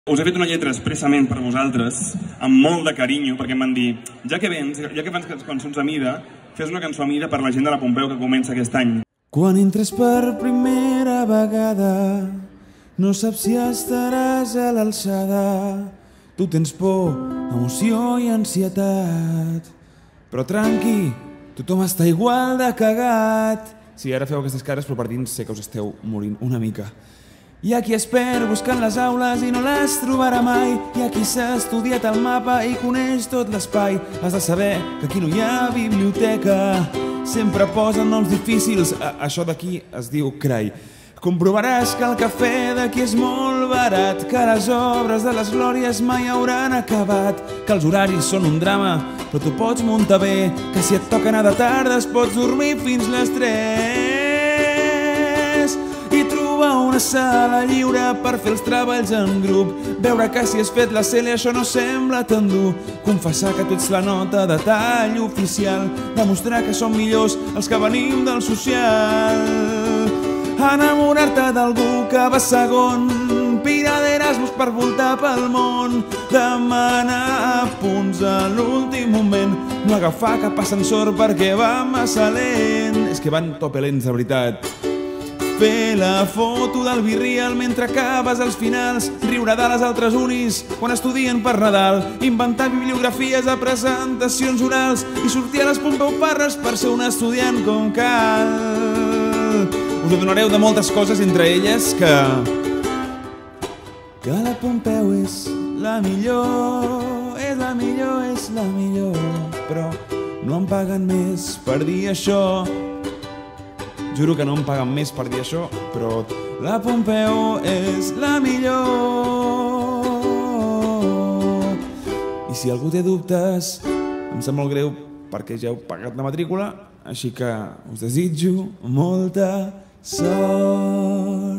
Us he fet una lletra expressament per vosaltres, amb molt de carinyo, perquè em van dir, ja que fas cançons a mida, fes una cançó a mida per la gent de la Pompeu que comença aquest any. Quan entres per primera vegada, no saps si estaràs a l'alçada. Tu tens por, emoció i ansietat. Però tranqui, tothom està igual de cagat. Sí, ara feu aquestes cares, però per dins sé que us esteu morint una mica. Hi ha qui es perd buscant les aules i no les trobarà mai. Hi ha qui s'ha estudiat el mapa i coneix tot l'espai. Has de saber que aquí no hi ha biblioteca. Sempre posen noms difícils. Això d'aquí es diu crai. Comprovaràs que el cafè d'aquí és molt barat, que les obres de les glòries mai hauran acabat, que els horaris són un drama, però tu pots muntar bé, que si et toca anar de tardes pots dormir fins les 3 i trobar una sala lliure per fer els treballs en grup, veure que si has fet la CL això no sembla tan dur, confessar que tu ets la nota de tall oficial, demostrar que som millors els que venim del social, enamorar-te d'algú que va segon, pirar d'Erasmus per voltar pel món, demanar punts a l'últim moment, no agafar cap ascensor perquè va massa lent. És que van tope lents, de veritat. Fer la foto del Virreal mentre acabes els finals, riure de les altres unis quan estudien per Nadal, inventar bibliografies a presentacions orals i sortir a les Pompeu Parres per ser un estudiant com cal. Us adonareu de moltes coses, entre elles que la Pompeu és la millor, és la millor, és la millor, però no em paguen més per dir això. Juro que no em paguen més per dir això, però la Pompeu és la millor. I si algú té dubtes, em sap molt greu perquè ja heu pagat la matrícula, així que us desitjo molta sort.